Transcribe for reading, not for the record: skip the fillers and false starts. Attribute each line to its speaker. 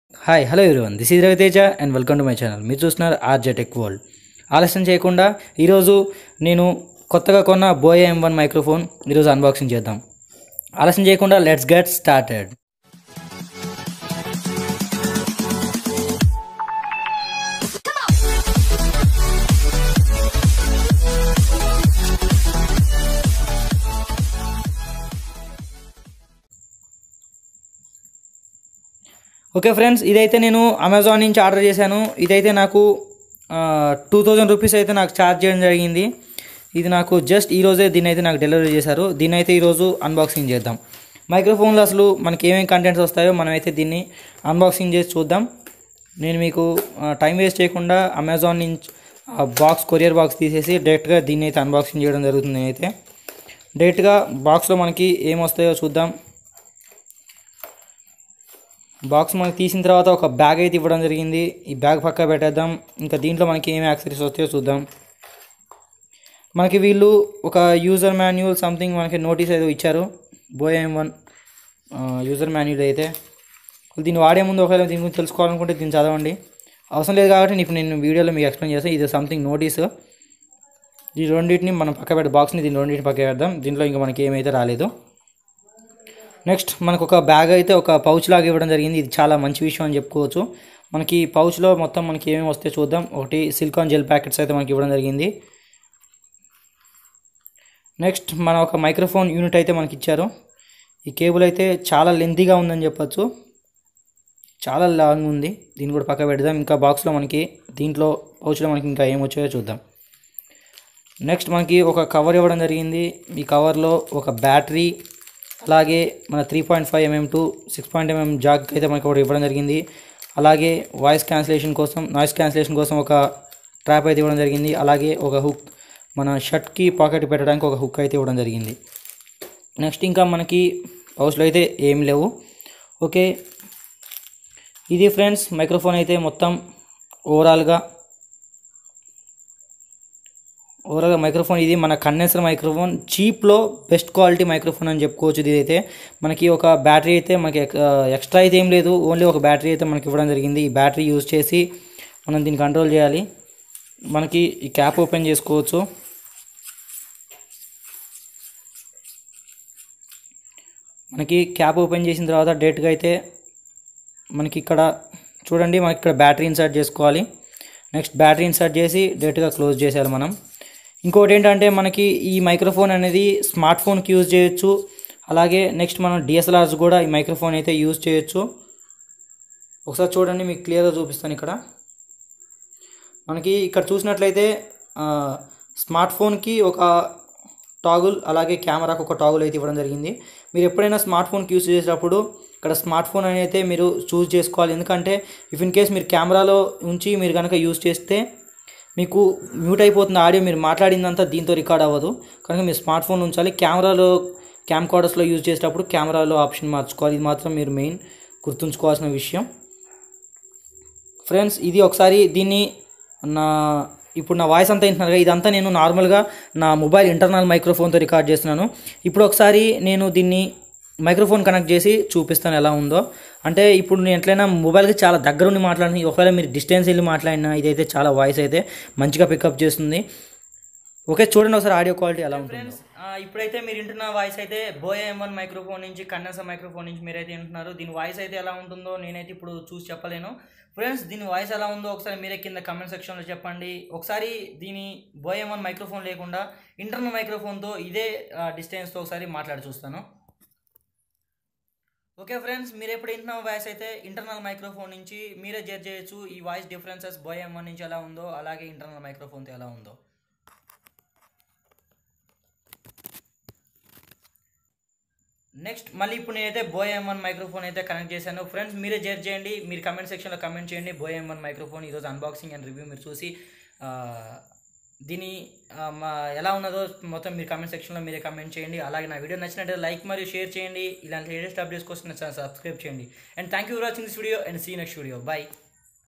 Speaker 1: Hi hello everyone, this is Raviteja and welcome to my channel. మీరు చూస్తున్నారు RJ tech world. ఆలస్యం చేయకుండా ఈరోజు నేను కొత్తగా కొన్న బోయా M1 మైక్రోఫోన్ ఈరోజు అన్బాక్సింగ్ చేద్దాం. ఆలస్యం చేయకుండా let's get started. Okay friends, ఇదైతే నేను అమెజాన్ నుంచి ఆర్డర్ చేశాను. ఇదైతే నాకు 2000 రూపీస్ అయితే నాకు ఛార్జ్ చేయడం జరిగింది. ఇది నాకు జస్ట్ ఈరోజే దీన్ని అయితే నాకు డెలివరీ చేశారు. దీన్ని అయితే ఈరోజు అన్బాక్సింగ్ చేద్దాం. మైక్రోఫోన్లో అసలు మనకి ఏమేమి కంటెంట్స్ వస్తాయో మనమైతే దీన్ని అన్బాక్సింగ్ చేసి చూద్దాం. నేను మీకు టైం వేస్ట్ చేయకుండా అమెజాన్ నుంచి కొరియర్ బాక్స్ తీసేసి డైరెక్ట్గా దీన్ని అయితే అన్బాక్సింగ్ చేయడం జరుగుతుంది. అయితే డైరెక్ట్గా బాక్స్లో మనకి ఏమొస్తాయో చూద్దాం. బాక్స్ మనకి తీసిన తర్వాత ఒక బ్యాగ్ అయితే ఇవ్వడం జరిగింది. ఈ బ్యాగ్ పక్క పెట్టేద్దాం. ఇంకా దీంట్లో మనకి ఏమి యాక్సెసరీస్ వస్తాయో చూద్దాం. మనకి వీళ్ళు ఒక యూజర్ మాన్యువల్ సంథింగ్ మనకి నోటీస్ అయితే ఇచ్చారు. బోయా M1 యూజర్ మాన్యువల్ అయితే దీన్ని వాడే ముందు ఒకవేళ దీని గురించి తెలుసుకోవాలనుకుంటే దీన్ని చదవండి. అవసరం లేదు కాబట్టి ఇప్పుడు నేను వీడియోలో మీకు ఎక్స్ప్లెయిన్ చేస్తాను. ఇది సంథింగ్ నోటీస్. ఈ రెండింటిని మనం పక్క పెట్టే బాక్స్ని దీన్ని రెండింటిని పక్క పెడదాం. దీంట్లో ఇంకా మనకి ఏమైతే రాలేదు. నెక్స్ట్ మనకు ఒక బ్యాగ్ అయితే ఒక పౌచ్ లాగా ఇవ్వడం జరిగింది. ఇది చాలా మంచి విషయం అని చెప్పుకోవచ్చు. మనకి పౌచ్లో మొత్తం మనకి ఏమేమి వస్తే చూద్దాం. ఒకటి సిలికాన్ జెల్ ప్యాకెట్స్ అయితే మనకి ఇవ్వడం జరిగింది. నెక్స్ట్ మన ఒక మైక్రోఫోన్ యూనిట్ అయితే మనకి ఇచ్చారు. ఈ కేబుల్ అయితే చాలా లెంతీగా ఉందని చెప్పచ్చు, చాలా లాంగ్ ఉంది. దీన్ని కూడా పక్క పెడదాం. ఇంకా బాక్స్లో మనకి దీంట్లో పౌచ్లో మనకి ఇంకా ఏం వచ్చాయో చూద్దాం. నెక్స్ట్ మనకి ఒక కవర్ ఇవ్వడం జరిగింది. ఈ కవర్లో ఒక బ్యాటరీ, అలాగే మన 3.5mm టు 6.mm జాక్ అయితే మనకి ఒకటి ఇవ్వడం జరిగింది. అలాగే నాయిస్ క్యాన్సిలేషన్ కోసం ఒక ట్రాప్ అయితే ఇవ్వడం జరిగింది. అలాగే ఒక హుక్, మన షర్ట్కి పాకెట్ పెట్టడానికి ఒక హుక్ అయితే ఇవ్వడం జరిగింది. నెక్స్ట్ ఇంకా మనకి పౌచ్లో అయితే ఏం లేవు. ఓకే, ఇది ఫ్రెండ్స్ మైక్రోఫోన్ అయితే మొత్తం ఓవరాల్గా మైక్రోఫోన్. ఇది మన కండెన్సర్ మైక్రోఫోన్, చీప్లో బెస్ట్ క్వాలిటీ మైక్రోఫోన్ అని చెప్పుకోవచ్చు. ఇది అయితే మనకి ఒక బ్యాటరీ అయితే మనకి ఎక్స్ట్రా అయితే ఏం లేదు, ఓన్లీ ఒక బ్యాటరీ అయితే మనకి ఇవ్వడం జరిగింది. ఈ బ్యాటరీ యూజ్ చేసి మనం దీన్ని కంట్రోల్ చేయాలి. మనకి ఈ క్యాప్ ఓపెన్ చేసుకోవచ్చు. మనకి క్యాప్ ఓపెన్ చేసిన తర్వాత డైరెక్ట్గా అయితే మనకి ఇక్కడ చూడండి, మనకి ఇక్కడ బ్యాటరీ ఇన్సర్ట్ చేసుకోవాలి. నెక్స్ట్ బ్యాటరీ ఇన్సర్ట్ చేసి డైరెక్ట్గా క్లోజ్ చేసేయాలి మనం. ఇంకోటి ఏంటంటే మనకి ఈ మైక్రోఫోన్ అనేది స్మార్ట్ ఫోన్కి యూజ్ చేయొచ్చు. అలాగే నెక్స్ట్ మనం DSLRs కూడా ఈ మైక్రోఫోన్ అయితే యూజ్ చేయొచ్చు. ఒకసారి చూడండి, మీకు క్లియర్గా చూపిస్తాను. ఇక్కడ మనకి ఇక్కడ చూసినట్లయితే స్మార్ట్ ఫోన్కి ఒక టాగుల్, అలాగే కెమెరాకి ఒక టాగుల్ అయితే ఇవ్వడం జరిగింది. మీరు ఎప్పుడైనా స్మార్ట్ ఫోన్కి యూజ్ చేసేటప్పుడు ఇక్కడ స్మార్ట్ ఫోన్ అని అయితే మీరు చూస్ చేసుకోవాలి. ఎందుకంటే ఇఫ్ ఇన్ కేస్ మీరు కెమెరాలో ఉంచి మీరు కనుక యూజ్ చేస్తే మీకు మ్యూట్ అయిపోతుంది ఆడియో, మీరు మాట్లాడిందంతా దీంతో రికార్డ్ అవ్వదు. కనుక మీరు స్మార్ట్ ఫోన్ ఉంచాలి. క్యామ్ కార్డర్స్లో యూజ్ చేసేటప్పుడు కెమెరాలో ఆప్షన్ మార్చుకోవాలి. ఇది మాత్రం మీరు మెయిన్ గుర్తుంచుకోవాల్సిన విషయం ఫ్రెండ్స్. ఇది ఒకసారి దీన్ని ఇప్పుడు నా వాయిస్ అంతా వింటున్నారు కదా, ఇదంతా నేను నార్మల్గా నా మొబైల్ ఇంటర్నల్ మైక్రోఫోన్తో రికార్డ్ చేస్తున్నాను. ఇప్పుడు ఒకసారి నేను దీన్ని మైక్రోఫోన్ కనెక్ట్ చేసి చూపిస్తాను ఎలా ఉందో. అంటే ఇప్పుడు నేను ఎట్లయినా మొబైల్కి చాలా దగ్గర ఉండి మాట్లాడిన, ఒకవేళ మీరు డిస్టెన్స్ వెళ్ళి మాట్లాడినా ఇదైతే చాలా వాయిస్ అయితే మంచిగా పికప్ చేస్తుంది. ఓకే, చూడండి ఒకసారి ఆడియో క్వాలిటీ ఎలా ఉంటుంది ఫ్రెండ్స్. ఇప్పుడైతే మీరు వింటున్న వాయిస్ అయితే బోయా M1 మైక్రోఫోన్ నుంచి, కండెన్సర్ మైక్రోఫోన్ నుంచి మీరైతే వింటున్నారు. దీని వాయిస్ అయితే ఎలా ఉంటుందో నేనైతే ఇప్పుడు చూసి చెప్పలేను ఫ్రెండ్స్. దీని వాయిస్ ఎలా ఉందో ఒకసారి మీరే కింద కమెంట్ సెక్షన్లో చెప్పండి. ఒకసారి దీని బోయా M1 మైక్రోఫోన్ లేకుండా ఇంటర్నల్ మైక్రోఫోన్తో ఇదే డిస్టెన్స్తో ఒకసారి మాట్లాడి చూస్తాను. ఓకే ఫ్రెండ్స్, మీరు ఎప్పుడు వింటున్న వాయిస్ అయితే ఇంటర్నల్ మైక్రోఫోన్ నుంచి మీరే జడ్జ్ చేయొచ్చు ఈ వాయిస్ డిఫరెన్సెస్ బోయా M1 నుంచి ఎలా ఉందో, అలాగే ఇంటర్నల్ మైక్రోఫోన్తో ఎలా ఉందో. నెక్స్ట్ మళ్ళీ ఇప్పుడు నేనైతే బోయా M1 మైక్రోఫోన్ అయితే కనెక్ట్ చేశాను ఫ్రెండ్స్. మీరే జడ్జ్ చేయండి. మీరు కమెంట్ సెక్షన్లో కమెంట్ చేయండి. బోయా M1 మైక్రోఫోన్ ఈరోజు అన్బాక్సింగ్ అండ్ రివ్యూ మీరు చూసి దీని ఎలా ఉన్నదో మొత్తం మీరు కమెంట్ సెక్షన్లో మీరే కమెంట్ చేయండి. అలాగే నా వీడియో నచ్చినట్లయితే లైక్ మరియు షేర్ చేయండి. ఇలాంటి లేటెస్ట్ అప్డేట్స్ కోసం సబ్స్క్రైబ్ చేయండి. And thank you for watching this video and see next video. By.